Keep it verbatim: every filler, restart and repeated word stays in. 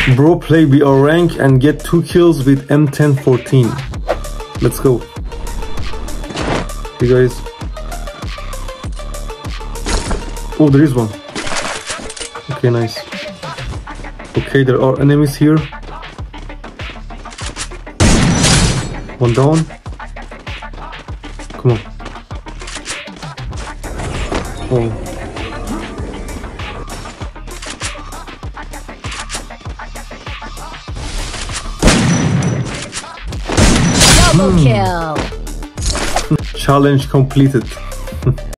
Bro, play B R rank and get two kills with M ten fourteen. Let's go. Hey guys. Oh, there is one. Okay, nice. Okay, there are enemies here. One down. Come on. Oh. Double kill. Challenge completed.